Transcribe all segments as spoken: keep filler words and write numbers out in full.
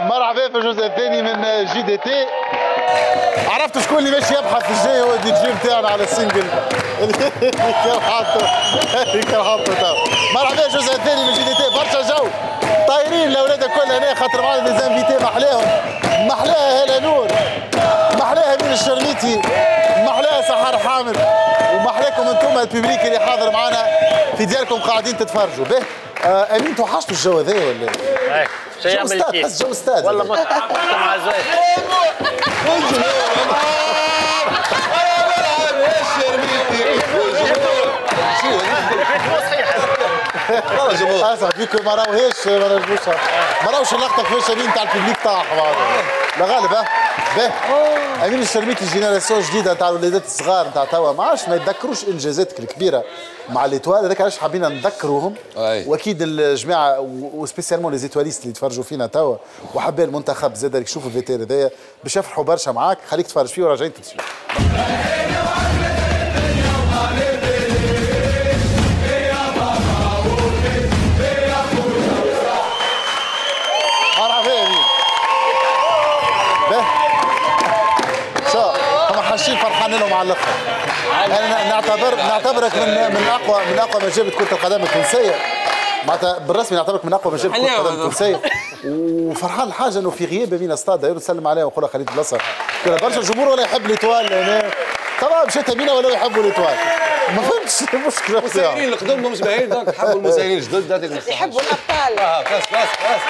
مرحبا في الجزء الثاني من جي دي تي. عرفتوا شكون اللي ماشي يبحث في الجاي؟ هو الدي جي نتاعنا على السنجل اللي كان حاطه اللي كان حاطه تو. مرحبا الجزء الثاني من جي دي تي. برشا جو طايرين الاولاد الكل هنا خاطر معنا دي زانفيتي محلاهم. محلاها هلا نور، محلاها امين الشرميتي، محلاها سحر حامد، ومحلاكم انتم الببليك اللي حاضر معنا في ديالكم قاعدين تتفرجوا به. آه امين توحشتوا الجو هذايا ولا؟ ايه شو يعمل كيف؟ تحس جو استاد والله متعة مع زويد. اسف فيكم ما راوهاش ما راوش ما راوش اللقطه كيفاش امين تاع الببليك طاح لا غالب. ها به امين الشرميتي جينيراسيون جديده تاع الولادات الصغار تاع توا ما عادش ما يتذكروش انجازاتك الكبيره مع ليتوال. هذاك علاش حابين نذكروهم. واكيد الجماعه وسبيسيالمون لي زيتواليست اللي يتفرجوا فينا توا وحابين المنتخب زاد يشوفوا الفيتير هذايا باش يفرحوا برشا معاك. خليك تتفرج فيه وراجعين تتسوق. فرحان لهم على الاخر. انا نعتبر نعتبرك من من اقوى من اقوى مجابه كره القدم التونسيه. معناتها بالرسمي نعتبرك من اقوى مجابه كره القدم التونسيه. وفرحان الحاجه انه في غياب امين استاد نسلم عليه ونقول له خليل بلاصه. برشا الجمهور ولا يحب ليتوال هنا. طبعا مشيت امينه ولا يحبوا ليتوال. ما فهمتش المشكله. المسيرين القدام مش باهيين دوك يحبوا المسيرين الجدد هذيك يحبوا الابطال. اه بس بس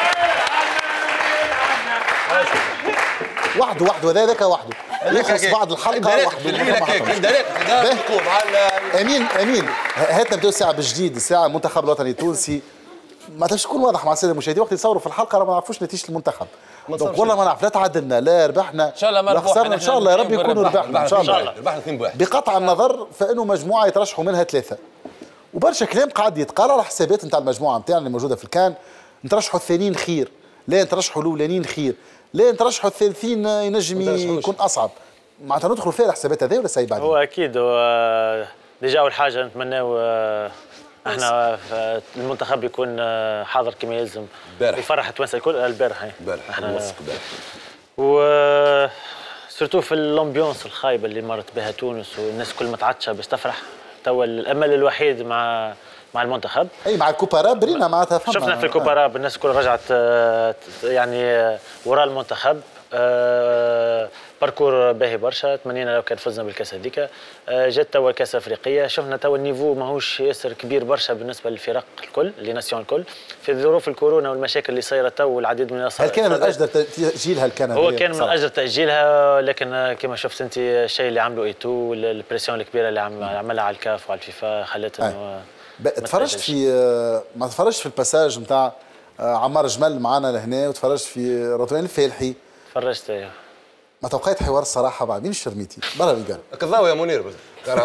بس وحده وحده هذاك وحده يخلص بعد الحلقه وحده. امين امين هات نبداو الساعه بالجديد. الساعه المنتخب الوطني التونسي ما تعرفش تكون واضح مع الساده المشاهدين وقت يصوروا في الحلقه راه ما نعرفوش نتيجه المنتخب. دونك والله ما نعرف لا تعادلنا لا ربحنا ان شاء الله ما ربحنا ان شاء الله يا رب يكونوا ربحنا ان شاء الله. ربحنا اثنين بواحد بقطع النظر فانه مجموعه يترشحوا منها ثلاثه وبرشا كلام قاعد يتقال على حسابات نتاع المجموعه نتاعنا اللي موجوده في الكان. نترشحوا الثانيين خير، لا نترشحوا الاولانيين خير، لا نترشحوا الثالثين ينجم يكون اصعب. معناتها ندخلوا فيها الحسابات هذه ولا ساي بعدين؟ هو اكيد هو ديجا اول حاجه نتمناو احنا المنتخب يكون حاضر كما يلزم يفرح التوانسه الكل. البارح البارح البارح و سورتو في الامبيونس الخايبه اللي مرت بها تونس والناس كل متعطشه باش تفرح. توا الامل الوحيد مع مع المنتخب اي مع الكوباراب برينا معناتها شفنا في الكوباراب الناس كل رجعت يعني وراء المنتخب. أه باركور باهي برشا. تمنينا لو كان فزنا بالكاس هذيك. أه جات توا الكاس الافريقيه. شفنا توا النيفو ماهوش ياسر كبير برشا بالنسبه للفرق الكل لي ناسيون الكل في ظروف الكورونا والمشاكل اللي صايره تو والعديد من هل كان من اجل تاجيلها كان هو كان من اجل تاجيلها لكن كما شفت انت الشيء اللي عملوا ايتو والبريسيون الكبيره اللي عملها على الكاف وعلى الفيفا خلت انه تفرجت في ما تفرجت في الباساج نتاع عمار جمل معنا لهنا وتفرجت في رضوان الفالحي. تفرجت ايوه. ما توقيت حوار الصراحه مع مين الشرميتي برا اللي قال كذاو يا منير بس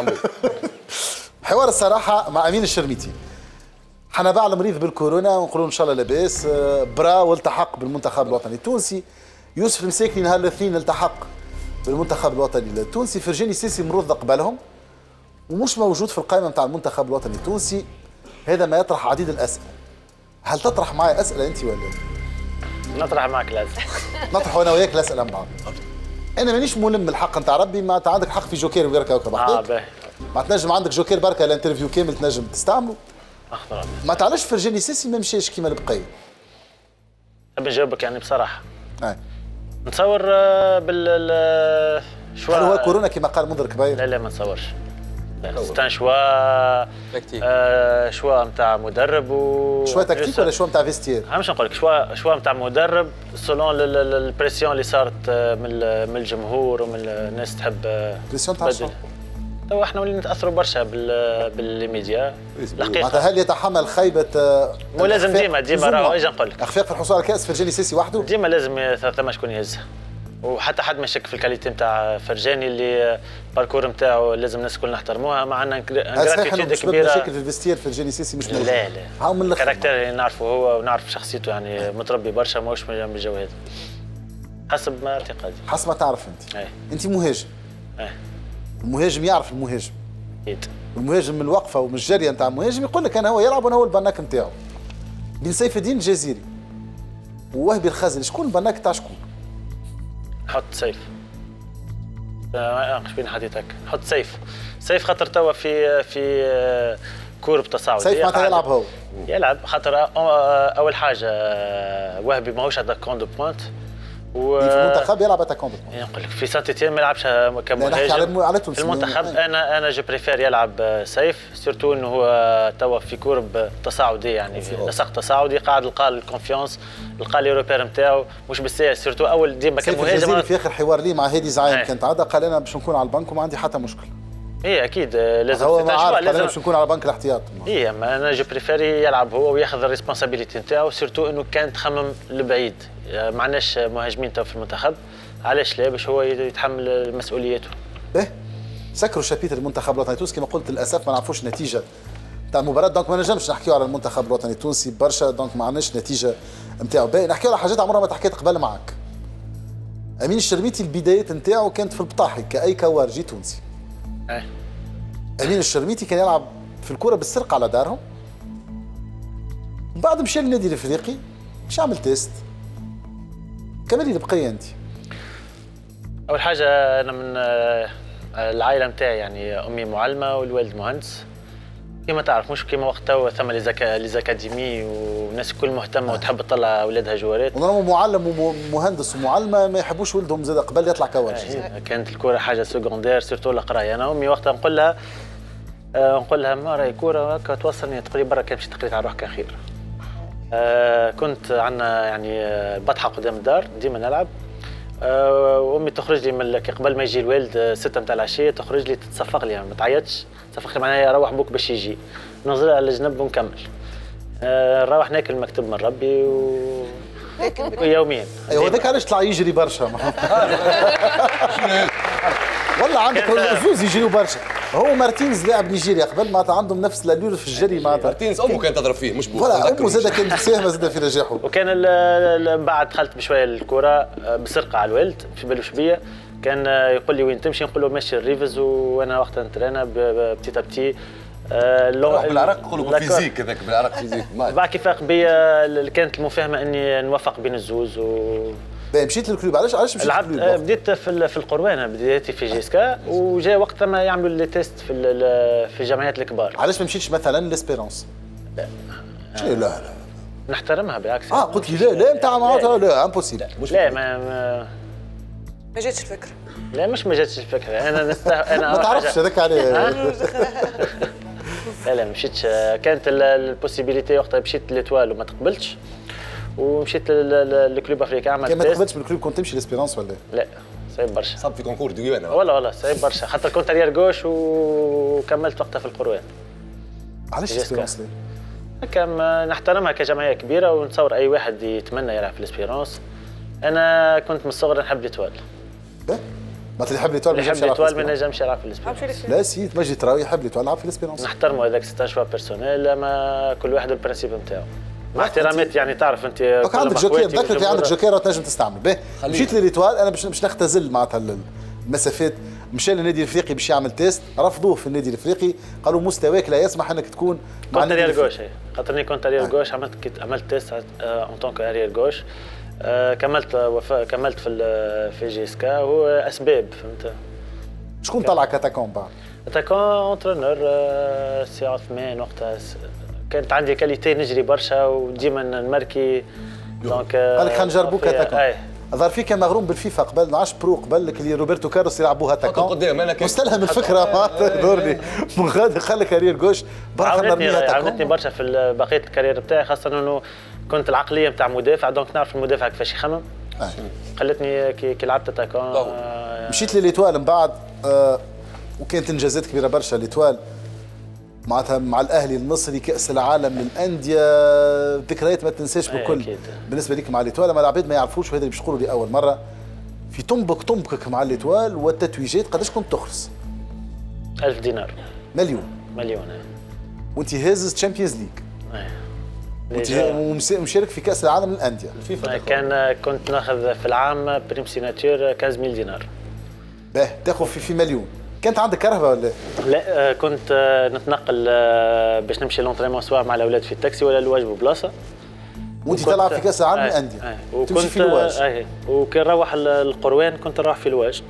حوار الصراحه مع امين الشرميتي. حنا بعد مريض بالكورونا ونقولوا ان شاء الله لاباس. برا والتحق بالمنتخب الوطني التونسي. يوسف المساكني نهار الاثنين التحق بالمنتخب الوطني التونسي. فرجاني السيسي مرض قبلهم ومش موجود في القائمه نتاع المنتخب الوطني التونسي. هذا ما يطرح عديد الاسئله. هل تطرح معي اسئله انت ولا؟ نطرح معك الاسئله. نطرح انا وياك الاسئله مع بعض. انا مانيش ملم بالحق نتاع ربي. ما عندك حق في جوكير وغير كوكب اه باهي. ما تنجم عندك جوكير بركه الانترفيو كامل تنجم تستعمله. اخطر ما تعرفش فرجاني سيسي ما مشاش كيما البقيه. نحب نجاوبك يعني بصراحه. اي نتصور بال شو هل هو كورونا كما قال منذر كبير؟ لا لا ما نتصورش. ستان شوا آه شوا نتاع مدرب و شوا تكتيك ولا شوا نتاع فيستير؟ مش نقول لك شوا شوا نتاع مدرب سولون البريسيون اللي صارت من من الجمهور ومن الناس تحب بريسيون تاع شو؟ تو احنا ولينا نتاثروا برشا بال بالميديا الحقيقه. معناتها هل يتحمل خيبه مو لازم ديما ديما راهو اجي نقول لك اخفاق في الحصول على الكاس فرجاني سيسي وحده؟ ديما لازم ثم شكون يهزها. وحتى حد ما شك في الكاليتي نتاع فرجاني اللي باركور نتاعو لازم الناس الكل نحترموها. مع ان جراتيتيود كبيره. مشاكل في الفيستير فرجاني سيسي مش موجود. لا لا هاو من الكاركتير اللي نعرفه هو ونعرف شخصيته يعني متربي برشا ماهوش من الجو هذا حسب ما اعتقادي. حسب ما تعرف انت. ايه. انت مهاجم. ايه. المهاجم يعرف المهاجم. اكيد. المهاجم من الوقفه ومن الجريه نتاع المهاجم يقول لك انا هو يلعب وانا هو البناك نتاعو. بن سيف الدين الجزيري ووهبي الخزل، شكون بناك تاع شكون؟ نحط سيف. اش بين حديثك نحط سيف. سيف خاطر توا في في كورب تصاعدي. سيف معناتها يلعب هو. يلعب خاطر اول حاجه وهبي ماهوش اتاكون دو بوينت. و في المنتخب يلعب اتاكون دو بوينت. نقول لك في سان تيتيان ما يلعبش كمهاجم. على في المنتخب انا انا جو بريفير يلعب سيف سيرتو انه هو توا في كورب تصاعدي يعني نسق تصاعدي قاعد لقى الكونفيونس لقى لي روبير نتاعو مش بالسياسه سيرتو اول ديما كمهاجم. في اخر حوار لي مع هادي زعيم كانت عاده قال انا باش نكون على البنك وما عندي حتى مشكل. ايه اكيد لازم هو ما عارف لازم باش نكون على بنك الاحتياط. ايه ما انا جو بريفيري يلعب هو وياخذ الريسبونسابيلتي نتاعو سيرتو انه كان تخمم لبعيد ما عندناش مهاجمين تو في المنتخب علاش لا باش هو يتحمل مسؤوليته. باهي سكروا شابيتر المنتخب الوطني التونسي كما قلت للاسف ما نعرفوش النتيجه تاع المباراه دونك ما نجمش نحكيو على المنتخب الوطني التونسي برشا دونك ما عندناش النتيجه نتاعو. باهي نحكيو على حاجات عمرها ما تحكيت قبل معك. امين الشرميتي البدايات نتاعو كانت في البطاحي كاي كوارجي تونسي. ايه امين الشرميتي كان يلعب في الكره بالسرقه على دارهم. من بعد مشى للنادي الافريقي باش يعمل تيست. كمل لي البقيه انت. اول حاجه انا من العائله نتاعي يعني امي معلمه والوالد مهندس كما تعرف مش كما وقتها ثم لي زاكاديمي والناس الكل مهتمه وتحب تطلع اولادها جوارات. ونورمال معلم ومهندس ومعلمه ما يحبوش ولدهم زاد قبل يطلع كوارث. كانت الكره حاجه سكوندير سيرتو القرايه. انا امي وقتها نقول لها آه نقول لها ما راهي كوره هكا توصلني تقول لي برا كان مشيت قريت على روحك خير. آه كنت عندنا يعني بطحه قدام الدار ديما نلعب. آه وامي تخرج لي من قبل ما يجي الوالد ستة نتاع العشيه تخرج لي تتصفق لي ما تعيطش تصفق لي معناها روح بوك باش يجي ننزل على الجنب ونكمل. آه نروح ناكل مكتب من ربي و... ويوميا. ايوه هذاك علاش طلع يجري برشا. والله عندك زوز يجريوا برشا. هو مارتينز لاعب نيجيريا قبل معناتها عندهم نفس الالور في الجري معناتها. مارتينز امه كانت تضرب فيه مش بوه. فوالا امه زاد كانت مساهمه زاد في نجاحه. وكان من بعد دخلت بشويه الكره بسرقه على الوالد في بالوش بيا كان يقول لي وين تمشي نقول له ماشي الريفز وانا وقتها نترينا بتي بتي. روح بالعرق يقولوا فيزيك هذاك بالعرق فيزيك. بعد كيف بيا كانت المفاهمه اني نوفق بين الزوز و مشيت للكلوب. علاش علاش مشيت لعبت للكلوب؟ بديت في في القروان بديتي في جيسكا وجاء وقت ما يعملوا لي تيست في في الجمعيات الكبار. علاش ما مشيتش مثلا لاسبيرونس؟ لا لا لا نحترمها بالعكس. اه قلت لي لا لا نتاع معناتها لا امبوسيبل. لا ما ما ما جاتش الفكره. لا مش ما جاتش الفكره انا نسته انا ما تعرفش هذاك عليه. لا لا مشيتش كانت البوسيبيليتي وقتها مشيت ليتوال وما تقبلتش ومشيت للكلوب افريقيا عملت تيست. ما تقبلتش من الكلوب كنت تمشي لاسبيرونس ولا لا؟ صعيب برشا. صاب في كونكور ديوان والله والله صعيب برشا خاطر كنت اريير جوش وكملت وقتها في القروان. علاش اسبيرونس ليه؟ هكا نحترمها كجمعيه كبيره ونتصور اي واحد يتمنى يلعب في الاسبيرونس. انا كنت من الصغر نحب ليتوال. ما يحب ليتوال ما يحب ليتوال ما نجمش يلعب في الاسبيرونس. لا سيد مجدي تراوي يحب ليتوال يلعب في الاسبيرونس. نحترموا هذاك سيت شوا بيرسونيل اما كل واحد البرانسيب نتاعو. مع احترامات يعني تعرف انت هاك عندك جوكير ذكرت عندك جوكير تنجم تستعمل. باهي مشيت لليتوال انا باش باش نختزل معناتها المسافات. مشى للنادي الافريقي باش يعمل تيست رفضوه في النادي الافريقي قالوا مستواك لا يسمح انك تكون مع النادي الافريقي. كنت اريير جوش خاطرني كنت اريير جوش عملت عملت تيست اون طونك اريير جوش. كملت وفا كملت في في جيسكا هو اسباب فهمت. شكون طلع كاتاكون بعد؟ اتاكون اونترينور سي عثمان وقتها كانت عندي كاليتي نجري برشا وديما نماركي دونك قال لك خلينا نجربوك اتاكون. ظهر فيك مغروم بالفيفا قبل عشر برو قبل لك اللي روبرتو كارلوس يلعبوها اتاكون قدام انا مستلهم الفكره معناتها دورني من غادي قال لك اريير جوش برا نرميها عاونتني برشا في بقيه الكارير بتاعي خاصه انه كنت العقليه نتاع مدافع دونك نعرف المدافع كيفاش يخمم. خلتني كي لعبت اتاكون. مشيت لليتوال من بعد آه وكانت انجازات كبيره برشا ليتوال معناتها مع الاهلي المصري كاس العالم للانديه ذكريات ما تنساش بكل. بالنسبه ليك مع ليتوال ما العباد ما يعرفوش وهذا اللي باش نقولوا لي اول مره في طنبك طنبكك مع ليتوال والتتويجات قداش كنت تخلص؟ ألف دينار. مليون. مليون وانت هازز تشامبيونز ليج. ومشارك في كاس العالم للانديه. كان كنت ناخذ في العام بريم سيناتور خمسة آلاف دينار. باه تاخذ في في مليون. كانت عندك كرهبه ولا؟ لا كنت نتنقل باش نمشي لونطريمون سواء مع الاولاد في التاكسي ولا الواجب بلاصه. وانت تلعب في كاس العالم للانديه تمشي في الواج. اي وكان نروح القروان كنت نروح في الواج.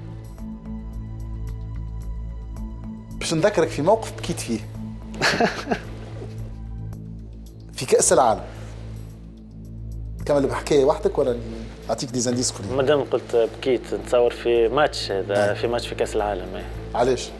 باش نذكرك في موقف بكيت فيه في كاس العالم. كمل بحكايه وحدك ولا اعطيك دي زانديس قليل؟ ما دام قلت بكيت نتصور في ماتش هذا في ماتش في كاس العالم. اي علاش؟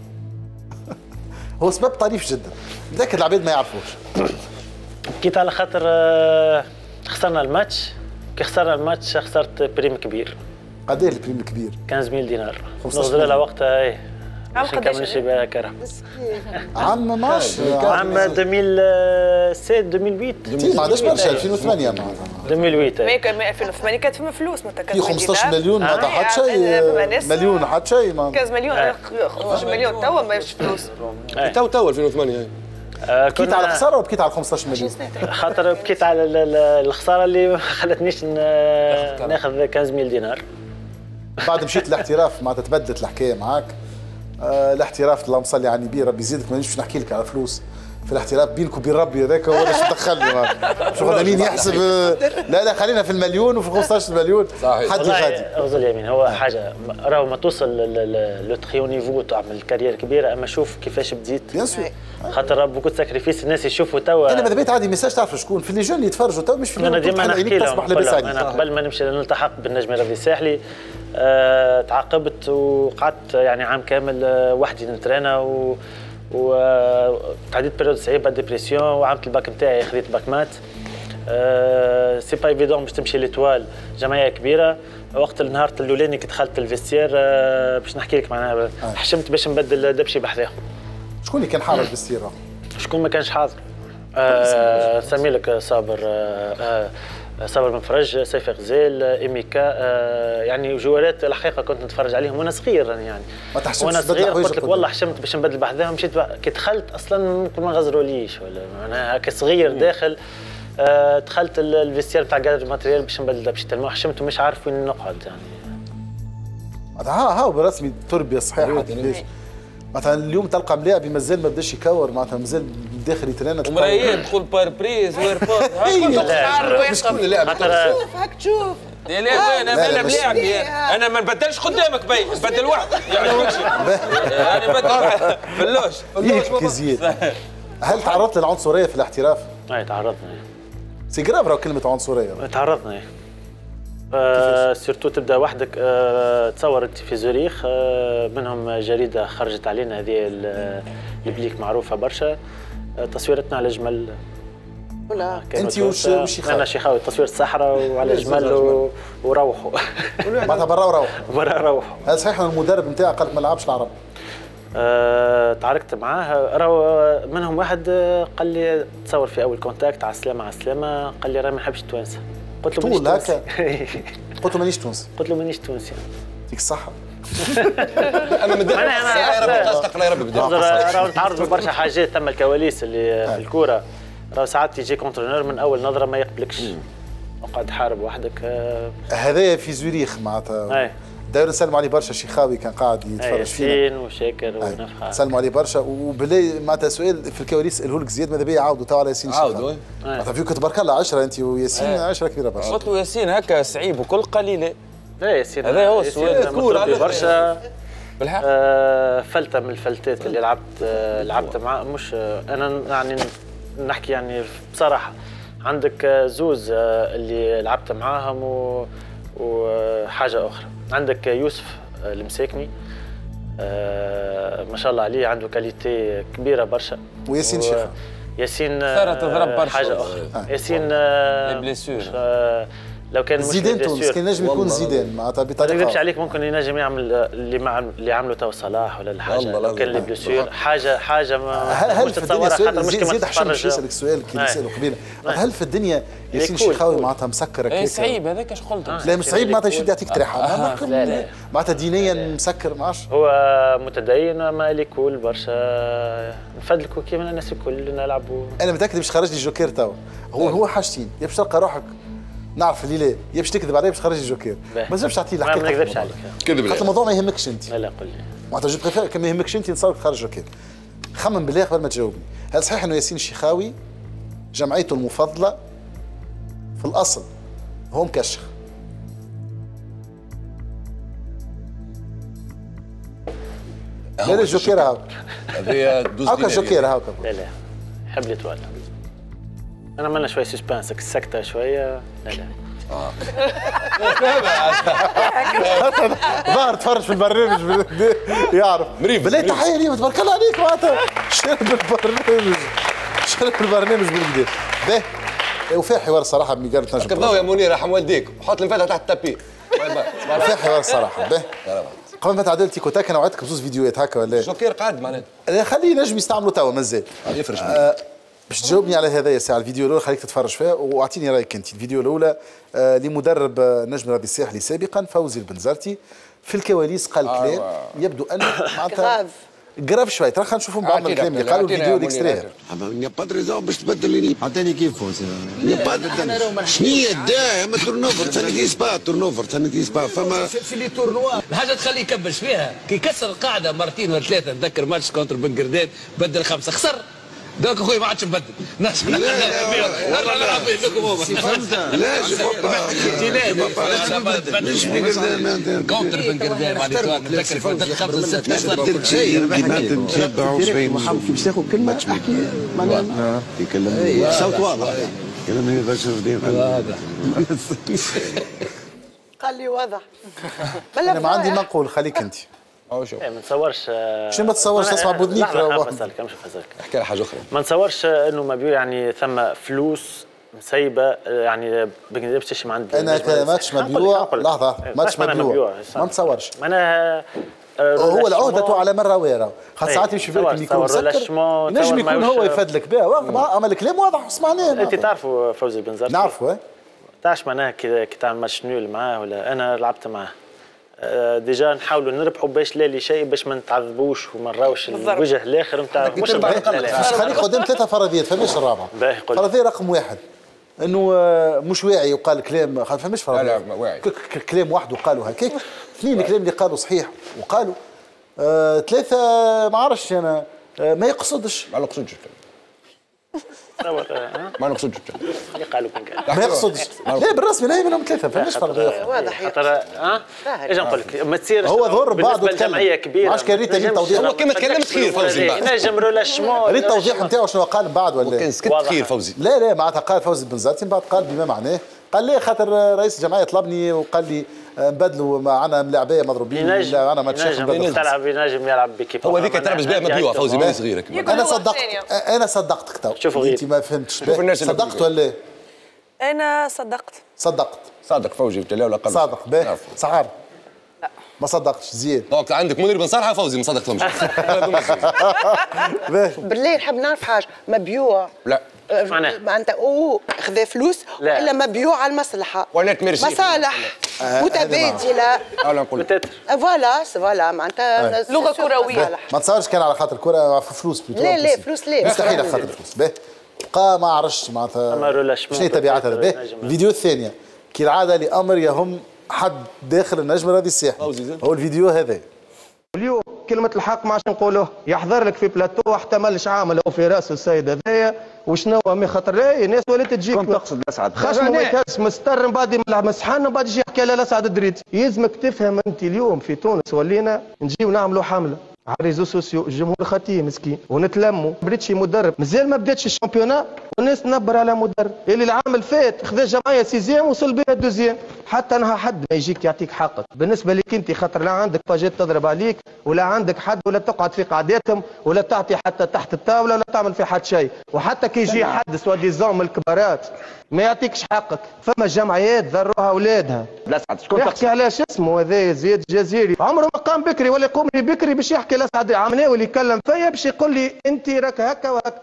هو سبب طريف جدا متاكد العباد ما يعرفوش. بكيت على خاطر خسرنا الماتش. كي خسرنا الماتش خسرت بريم كبير. قد ايه البريم الكبير؟ خمسمائة مليون دينار. خمسطاش نوصل لها وقتها اي عام باش قداش؟ نكملش بها كرهب. عام ماش عام ألفين وسبعة ألفين وثمانية. ما عادش برشا ألفين وثمانية معناتها ألفين وثمانية. ما ألفين وثمانية كانت فما فلوس معناتها في خمسطاش مليون معناتها حتى شيء. مليون حتى شيء خمسة مليون خمسطاش مليون توا ماهيش فلوس. تو تو ألفين وثمانية. بكيت على الخساره ولا بكيت على خمسطاش مليون؟ خاطر بكيت على الخساره اللي ما خلتنيش ناخذ خمسمائة دينار. بعد مشيت الاحتراف معناتها تبدلت الحكايه معاك. آه الاحتراف اللهم صل على النبي ربي يزيدك مانيش باش نحكي لك على فلوس في الاحتراف بينك وبين ربي هذاك هو اللي دخلني شوف هذا مين يحسب. لا لا خلينا في المليون وفي خمسطاش مليون حد غادي. أغزل اليمين هو حاجه راهو ما توصل لو تخي نيفو تعمل كارير كبيره اما شوف كيفاش بديت. بيان سور خاطر بوكو ساكريفيس الناس يشوفوا توا. انا ماذا بيت عادي ميساج تعرف شكون في اللي جون يتفرجوا توا مش في انا ديما نحكي لهم انا قبل ما نمشي نلتحق بالنجم الرياضي الساحلي أه تعاقبت وقعدت يعني عام كامل أه وحدي نترانا و وتعديت بيريود صعيبه ديبرسيون وعملت الباك نتاعي خذيت باك مات. أه سي با ايفيدون باش تمشي ليتوال جمعيه كبيره. وقت النهار الاولاني كي دخلت الفيستير أه باش نحكي لك معناها حشمت باش نبدل دبشي بحذاهم. شكون اللي كان حاضر الفيستير؟ شكون ما كانش حاضر؟ أه سمي لك صابر أه صابر بن فرج، سيف غزال، ايميكا آه يعني جوارات الحقيقه كنت نتفرج عليهم وانا صغير يعني. ما تحشمش وانا صغير قلت لك والله حشمت باش نبدل بحذاهم. مشيت كي دخلت اصلا ممكن ما غزروليش ولا معناها هكا صغير داخل. آه دخلت الفيستير تاع جاليري ماتريال باش نبدل دبشي تلمو حشمت ومش عارف وين نقعد يعني. ها ها برسمي تربيه صحيحه ليش؟ مثلا اليوم تلقى ملاعب مازال ما بداش يكور معناتها مازال داخل يترينا ومرايات تدخل باربريز ويربوت شكون اللي لعب؟ شوف هاك تشوف. يا لا انا انا ملاعب انا ما نبدلش قدامك باين نبدل وحده يعني وجهي يعني نبدل فلوش فلوش زياد. هل تعرضت للعنصريه في الاحتراف؟ اي تعرضنا. سي جراف راهو كلمه عنصريه. تعرضنا آه سيرتو تبدا وحدك آه تصور انت في زوريخ آه منهم جريده خرجت علينا هذه البليك معروفه برشا آه تصويرتنا على جمل. ولا انت وش وشيخاوي؟ انا شيخاوي تصوير الصحراء وعلى جمل و... وروحوا معناتها برا وروحوا برا روحوا. هذا صحيح المدرب نتاعك قال ما لعبش العرب؟ أه تعاركت معاه راهو منهم واحد قال لي تصور في اول كونتاكت على السلامه على السلامه قال لي راه ما نحبش التوانسه. قلت له طول هكا قلت له مانيش تونسي. قلت له مانيش تونسي. يعطيك الصحة. انا مدرب انا الله يربي راهو نتعرضوا لبرشا حاجات ثم الكواليس اللي في الكورة. راهو ساعات يجي كونترونور من اول نظرة ما يقبلكش. وقعد تحارب وحدك. هذايا في زوريخ معناتها. داير نسلموا عليه برشا شيخاوي كان قاعد يتفرج فينا. ياسين وشاكر ونفخه. نسلموا عليه برشا وبالله معناتها سؤال في الكواليس سأله لك زياد ماذا بيا عاودوا توا على ياسين شيخاوي. عاودوا معناتها فيك تبارك الله عشرة انت وياسين عشرة كبيرة برشا. قلت له ياسين هكا صعيب وكل قليله. لا ياسين هذا هو السؤال مطلوب برشا. بالحق آه فلتة من الفلتات اللي لعبت آه لعبت معاه مش آه انا يعني نحكي يعني بصراحة عندك آه زوز آه اللي لعبت معاهم و وحاجة أخرى. عندك يوسف المساكني آه ما شاء الله عليه عنده كاليتي كبيره برشا. وياسين شيخ ياسين صارت تضرب برشا حاجه اخرى. آه. ياسين آه آه لو كان زيدان تونس كان نجم يكون زيدان معناتها بطريقه ما نكذبش عليك ممكن ينجم يعمل اللي مع اللي عملوا تو صلاح ولا الحاجه لو كان لي بليسيور حاجه حاجه ما هل في الدنيا سؤال زيد حشم باش يسالك السؤال كي نسالوا قبيله هل في الدنيا ياسين شيخاوي معناتها مسكر هكاك؟ صعيب هذاك اش قلت لا مش صعيب معناتها يشد يعطيك طريحه معناتها دينيا مسكر ما عرفش هو متدين ما لي كول برشا نفدلكوا كيما الناس الكل نلعبوا. انا متاكد باش خرج لي جوكير تو هو هو حاجتين يا باش تلقى روحك نعرف اللي لا يا باش تكذب عليه باش تخرج الجوكير ما لازمش تعطيه الحقيقه. ما نكذبش عليك كذب خاطر الموضوع ما يهمكش انت. لا لا قول لي معناتها جو بريفير كان ما يهمكش انت نتصور تخرج جوكير. خمم بالله قبل ما تجاوبني. هل صحيح انه ياسين الشيخاوي جمعيته المفضله في الاصل هو مكشخ. لا لا جوكير هاكا هذه دوز هاكا جوكير هاكا. لا لا يحب لي طوال. انا عملنا شويه سسبانس السكته شويه. لا لا ظهر تفرج في البرنامج يعرف مريف بالله تحيه ليه تبارك الله عليك معناتها شارك البرنامج شارك البرنامج بالكدا. باهي وفي حوار صراحه مي قالت نجم كذا يا منير رحم والديك حط المفاتيح تحت التابي. في حوار صراحه. باهي قبل ما تعدل تيكو تاك انا وعدتك بزوز فيديوهات هكا ولا جوكير قاعد معناتها خليه نجم يستعملوا توا مازال يفرش. آه باش تجاوبني على هذايا الساعه. الفيديو الاولى خليك تتفرج فيها واعطيني رايك انت. الفيديو الاولى آه لمدرب نجم رياضي الساحلي سابقا فوزي البنزرتي في الكواليس قال آه كلام آه. يبدو ان معناتها جراف شويه. ترى خلينا نشوفوا بعض الكلام اللي قالوا الفيديو الاكسترير. يا با دو ريزون باش تبدل لي عطيني كيف فوز يا با شنو هي الداعي اما تورنوفر ثاني ديس با تورنوفر ثاني ديس با فما في لي تورنوا الحاجه تخليه يكبش فيها كي كسر القاعده مرتين ولا ثلاثه نتذكر ماتش كونتر بنقردان بدل خمسه خسر دوك اخوي ما عادش نبدل ناس والله نلعب لكم هما لا مش كونتر بنقردان بعد نتذكر بدل خمسه سته خسر شيء نتبعوا شوي باش تاخذ كلمه احكي معناها يكلم صوت واضح كلام يبشر ديما واضح قال لي واضح. انا ما عندي ما نقول خليك انت. او شوف ما نتصورش. شنو ما تصورش تسمع بودنيك؟ نسألك مش نسألك. احكي على حاجه اخرى. ما نتصورش انه ما بيو يعني ثم فلوس مسيبه يعني باش تمشي مع عند انا ماتش مبيوع لحظه ماتش مبيوع ما نتصورش. معناها هو العهده على مره ويرة خاطر ساعات يمشي بالك اللي يكون مسكر نجم يكون هو يفدلك بها اما الكلام واضح سمعناه. انت تعرفوا فوزي بنزرتي؟ نعرفوا. تعرفش معناها كي تعمل ماتش نول معاه ولا انا لعبت معاه ديجا نحاولوا نربحوا باش لا لي شيء باش ما نتعذبوش وما نراوش الوجه الاخر نتاع مش خليك قدام ثلاثه فرضيات فماش الرابعه. فرضيه رقم واحد انه مش واعي وقال كلام فماش فرضيه. لا لا واعي كلام واحد وقالوا هكاك. اثنين الكلام اللي قالوا صحيح وقالوا آه، ثلاثه ما عرفش انا آه، ما يقصدش ما نقصدش ما نقصدش اللي قالوا ما يقصدش. لا بالرسمي لا منهم ثلاثه فماش فرضيه. واضح خاطر ها ايش نقول لك ما تصيرش هو ظهر بعض جمعيه كبيره ما عادش كان ريت لي توضيح. هو كما تكلمت خير فوزي نجم رولاشمون ريت التوضيح نتاعو شنو قال من بعد ولا كان سكت خير فوزي. لا لا معناتها قال فوزي بنزرتي من بعد قال بما معناه قال لي خاطر رئيس الجمعيه طلبني وقال لي نبدلوا معنا ملاعبيه مضروبين لا انا ما تشيخ نبدل تلعب ينجم يلعب بكيف هو هذيك تلعب بها مبيوع فوزي ماني صغيره انا صدقت انا صدقتك تو انت ما فهمتش صدقت ولا انا صدقت صدقت صادق فوزي لا ولا قل صادق باهي صحار لا ما صدقتش زين دونك عندك منير بن صالح فوزي ما صدقتهمش. بالله نحب نعرف حاجه مبيوع لا معناها معناتها اوه خذا فلوس ولا مبيوع على المصلحه ولا تمرسي مصالح متبادله ولا نقول فوالا فوالا معناتها لغه كرويه. ما تصورش كان على خاطر الكره فلوس لا لا فلوس لا مستحيل على خاطر فلوس باهي بقى ما عرفتش معناتها شنو تبعات هذا باهي. الفيديو الثانيه كالعاده لامر يهم حد داخل النجم الرياضي الساحلي هو الفيديو هذا. اليوم كلمة الحق ما عادش نقولوه يحضر لك في بلاتو احتملش عامل او في راسه السيد هذايا وشنو مي خاطر لا الناس ولات تجيك كنت تقصد الاسعد خشمه ما يكش مستر من بعد يملح مسحان من بعد يجي يحكي على الاسعد الدريدي. يلزمك تفهم انت اليوم في تونس ولينا نجيو نعملوا حمله على الريزو سوسيو الجمهور خطيه مسكين ونتلموا بريتشي مدرب مازال ما بداتش الشامبيونات والناس تنبر على مدرب اللي العام اللي فات خذا جمعيه سيزيام وصل بها دوزيام حتى انها حد ما يجيك يعطيك حقك. بالنسبه لك انت خاطر لا عندك باجات تضرب عليك ولا عندك حد ولا تقعد في قعداتهم ولا تعطي حتى تحت الطاوله ولا تعمل في حد شيء وحتى كي يجي حد سوا ديزون من الكبارات ما يعطيكش حقك. فما جمعيات ذروها اولادها الاسعد شكون يحكي على شو اسمه هذا زياد الجزيري عمره ما قام بكري ولا يقوم لي بكري باش يحكي الاسعد عمناوي اللي يتكلم فيا باش يقول لي انت راك هكا وهكا.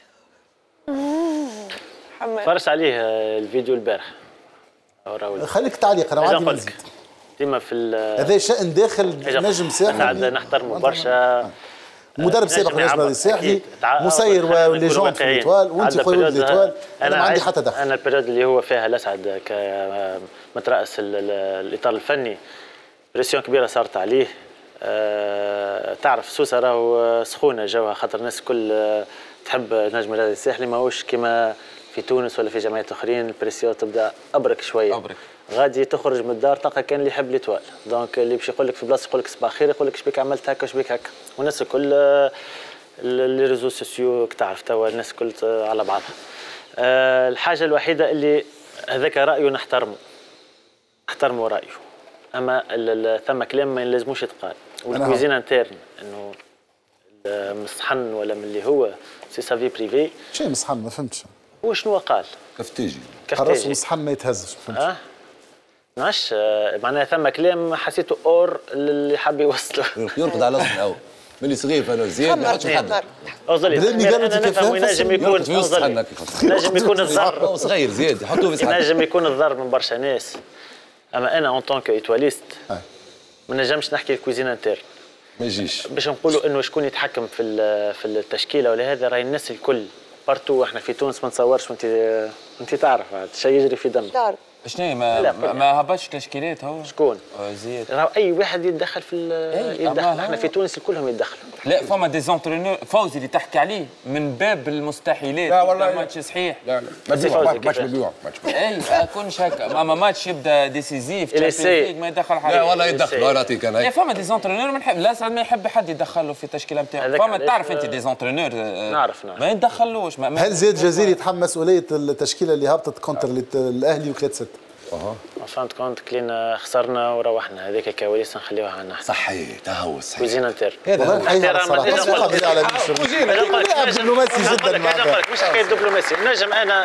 فرش عليه الفيديو البارح. خليك تعليق انا ما عندي مزيد. ديما في هذا شأن داخل نجم ساحلي نحترمه برشا. مدرب سابق للنجم الرياضي الساحلي مسير ولي جون في ليتوال وانت خويا ليتوال انا ما عندي حتى دخل. انا البريود اللي هو فيها الاسعد كمترأس الاطار الفني بريسيون كبيره صارت عليه. أه تعرف سوسه راهو سخونه جوها خاطر الناس الكل تحب نجم الرياضي الساحلي ماهوش كيما في تونس ولا في جمعيات اخرين البريسيون تبدا ابرك شويه أبرك. غادي تخرج من الدار تلقى كان اللي يحب ليتوال دونك اللي باش يقول لك في بلاصه يقول لك صباح خير يقول لك شبيك عملت هكا شبيك هكا والناس الكل لي ريزو سوسيو تعرف توا الناس الكل على بعضها. أه الحاجه الوحيده اللي هذاك رايه نحترمه نحترمه رايه اما ثم كلام ما لازموش يتقال والكوزين انترن انه مصحن ولا من اللي هو سي سافي بريفي شي مصحن ما فهمتش هو شنو قال كفتيجي حراس مصحن ما يتهزش فهمتش اه ماش معناها ثم كلام حسيته اور اللي حاب يوصله يرقد على الاصل الاول ملي صغير انا زياد ما عادش محدد اوصلي انا نفهم نجم يكون نجم يكون الضرب هو صغير زياد يحطوه في نجم يكون الضرب من برشا ناس اما انا اون طونك ايتواليست ما نجمش نحكي الكوزين انترن ما يجيش باش نقولوا انه شكون يتحكم في في التشكيله ولا هذا راهي الناس الكل بارتو احنا في تونس ما نتصورش وانت انت تعرف شيء يجري في دم شنو ما ما هبطش تشكيلات هو شكون؟ زياد راهو اي واحد يتدخل في يتدخل احنا في تونس كلهم يتدخلوا لا فما دي زونترينور فوزي اللي تحكي عليه من باب المستحيلات لا والله ماتش صحيح لا لا مبيوع ماتش مبيوع ماتش اي ما كونش هكا اما ماتش يبدا ديسيزيف ما يدخل حد لا والله يدخل انا نعطيك انا لا فما دي زونترينور ما نحب لا ساعات ما يحب حد يدخله في التشكيله نتاعو فما تعرف انت دي زونترينور نعرف نعرف ما يدخلوش هل زياد جزيري يتحمل مسؤوليه التشكيله اللي هبطت كونتر الاهلي و3 ستة؟ اها فهمت كونت كلينا خسرنا وروحنا هذيك الكواليس نخليوها عنا صحيح تهو صحيح كوزين انتر والله الحقيقه صراحه على لاعب دبلوماسي جدا معك مش حكايه دبلوماسي نجم انا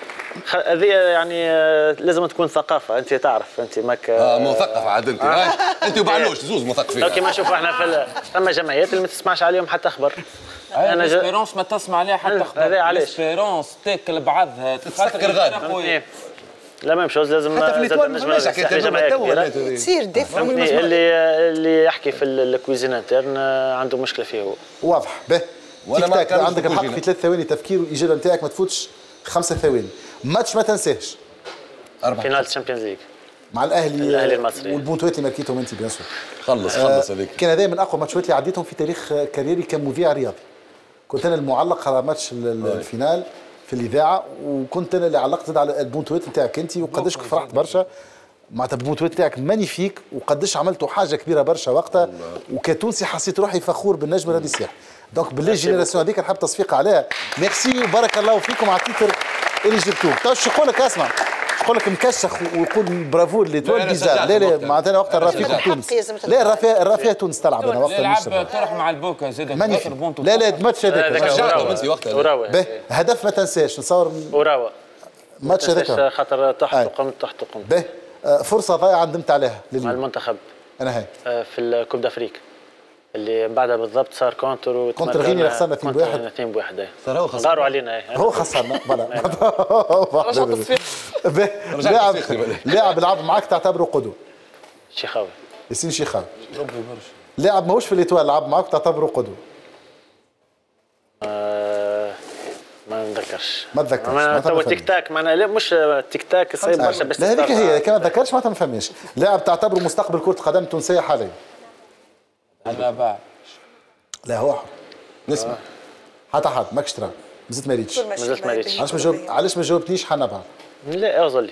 هذه يعني لازم تكون ثقافه انت تعرف انت ماك اه مثقف عاد انت آه. انت وبعلوش زوز مثقفين كيما نشوفوا احنا في ثم جمعيات اللي ما تسمعش عليهم حتى خبر انا اسبيرونس ما تسمع عليها حتى خبر هذا علاش اسبيرونس تاكل بعضها تسكر غادي لا ما مش لازم حتى في الاتوال ماشي حكايه تصير دفع اللي اللي يحكي في الكويزين انترن عنده مشكله فيه هو واضح به وانا ما عندك الحق في ثلاث ثواني تفكير والاجابه نتاعك ما تفوتش خمسة ثواني ماتش ما تنساهش فينال الشامبيونز ليج مع الاهلي الاهلي المصري والبونتوات اللي ماركيتهم انت بيان سور خلص خلص هذيك كان هذا من اقوى ماتشات اللي عديتهم في تاريخ كاريري كمذيع رياضي كنت انا المعلق على ماتش الفينال في الاذاعه وكنت انا اللي علقت على البونتوات نتاعك انت وقداش فرحت برشا معناتها البونتوات نتاعك مانيفيك وقداش عملتوا حاجه كبيره برشا وقتها وكتونسي حسيت روحي فخور بالنجم الذي سيح دونك بالله الجينيراسيون هذيك نحب تصفيق عليها ميرسي وبارك الله فيكم على التيتر اللي جبتوه تو شو يقول لك اسمع يقول لك مكشخ ويقول برافو اللي تولي بيزار لا لا معناتها وقتها راه فيكم تونس لا راه فيها راه فيها تونس تلعب انا وقتها مش تلعب تروح مع البوكا زاد لا لا الماتش هذاك رجعتهم انت وقتها هدف ما تنساش نصور وراوا الماتش هذاك خاطر تحت وقمت تحت وقمت به فرصه ضايعه ندمت عليها مع المنتخب انا هاي في الكوب دافريك اللي بعدها بالضبط صار كونتر كونتر غيني اللي خسرنا اثنين بواحد اثنين بواحد صار هو خسر صاروا علينا هو خسرنا لاعب لاعب لعب معاك تعتبره قدوه شيخاوي ياسين شيخاوي لاعب ماهوش في الاتوال لعب معاك تعتبره قدوه ما نتذكرش ما تذكرش ما تو تيك تاك معناها لا مش تيك تاك صعيب برشا بس لا هذيك هي كان ما تذكرش معناتها ما فهمناش لاعب تعتبره مستقبل كره القدم التونسيه حاليا انا بعد لا هو حر نسمع حتى حد ماكش ترى مازلت ما ريتش مازلت ما ريتش علاش ما جاوب علاش ما جاوبتنيش حنا بعد لا اغزلي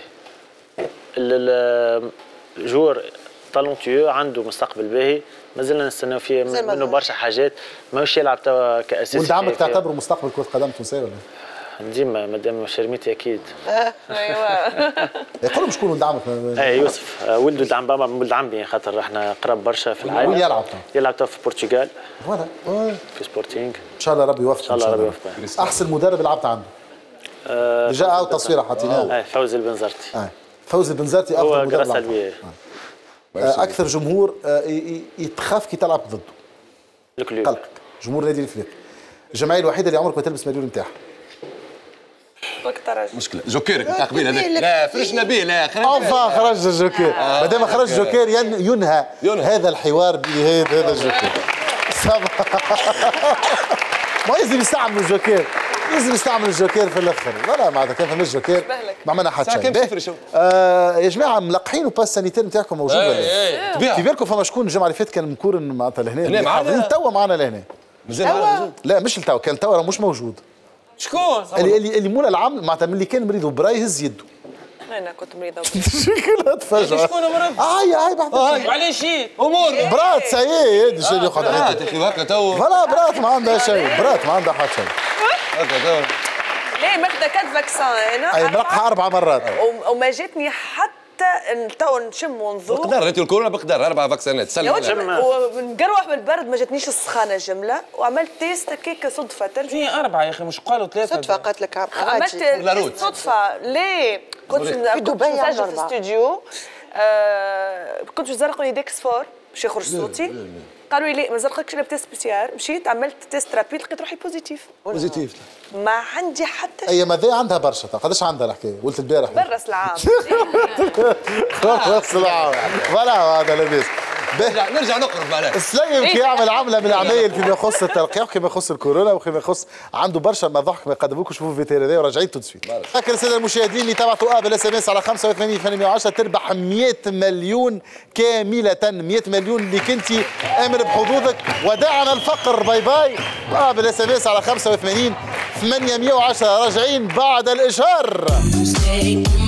الجور تالونتيو عنده مستقبل باهي مازلنا نستناو فيه منه برشا حاجات ماهوش يلعب توا كاساسي ولد عمك تعتبره مستقبل كره قدم تونسيه ولا ديما مادام شرميتي اكيد ايوا يقولوا شكون ولد عمك اي يوسف ولد ولد عم بابا ولد عمي خاطر احنا قراب برشا في العائله وين يلعب يلعب توا في البرتغال فوالا في سبورتينغ ان شاء الله ربي يوفقه ان شاء الله ربي يوفقه احسن مدرب لعبت عنده ديجا او تصويره حطيناها اي فوزي البنزرتي اي فوزي البنزرتي افضل مدرب سلبيه اكثر جمهور يتخاف كي تلعب ضده الكلوب قلقك جمهور النادي الافريقي الجمعيه الوحيده اللي عمرك ما تلبس مليون نتاعها مشكله جوكيرك نتاع قبيل هذاك لا فرشنا به لا اوفا خرج الجوكير ما دام خرج الجوكير ينهى هذا الحوار بهذا الجوكير ما لازم يستعمل الجوكير لازم يستعمل الجوكير في الاخر لا لا معناتها كان فما الجوكير ما عملنا حتى شيء آه يا جماعه ملقحين وباس سانيتير نتاعكم موجود ولا في بالكم فما شكون الجمعه اللي فاتت كان مكورن معناتها لهنا هنا معنا توا معنا لهنا مازال لا مش لتوا كان توا مش موجود شكون؟ اللي اللي اللي مولا العام معناتها من اللي كان مريض وبراي يهز يده. انا كنت مريضه شكلها تفاجأ. شكون مرض؟ هاي هاي بعد وعلاش هي؟ امور برات سي يد شنو ياخذ برات يا اخي هكا تو فلا برات ما عندها شيء، برات ما عندها حتى شيء. هكا تو لا ماخذه كات فاكسان انا. اي ملقحه اربع مرات. وما جاتني حتى تو نشم ونذوق. بقدر انت الكورونا بقدر اربع فاكسينات سلم. ونقروح بالبرد ما جاتنيش السخانه جمله وعملت تيست هكاك صدفه. في اربعه يا اخي مش قالوا ثلاثه. صدفه قالت لك عملت تيست صدفه. ليه؟ كنت في دبي في الاستوديو كنت زرقوا لي ديكسفور باش يخرج صوتي. قالوا لي لا ما زرقكش الا بتيست بي سي ار. مشيت عملت تيست رابيد لقيت روحي بوزيتيف. بوزيتيف ما عندي حتى شيء. اي ماذا عندها برشا قداش عندها الحكايه؟ قلت البارح برس العام. برس العام فوالا هذا لاباس. نرجع نرجع نقرب عليه. السليم كي يعمل عمله من العمايل فيما يخص التلقيح وكما يخص الكورونا وكما يخص عنده برشا مضاحك ما يقدموك شوفوا فيتيرينير وراجعين تو سويت. فكر الساده المشاهدين اللي تبعتوا ابل اس ام اس على خمسة وثمانين ثمانمائة وعشرة تربح مئة مليون كامله. مئة مليون اللي كنتي امر بحظوظك. وداعنا الفقر. باي باي. ابل اس ام اس على خمسة وثمانين ثمانمائة وعشرة راجعين بعد الاشهار.